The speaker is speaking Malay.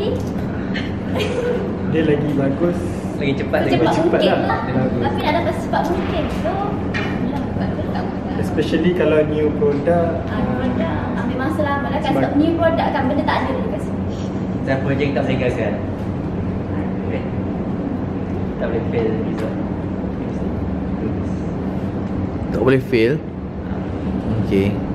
ni. Dia lagi bagus. Lagi cepat lagi. Cepat cepat mungkin lah. lah. Dia bagus. Tapi nak dapat cepat mungkin. So, tak mudah. Especially kalau new product. Produk ambil masa lama lah kan. Sebab- Sebab new produk kan benda tak ada dekat sini. Dan projek tak boleh gagal. Tak boleh fail result. Tak boleh fail. Okay.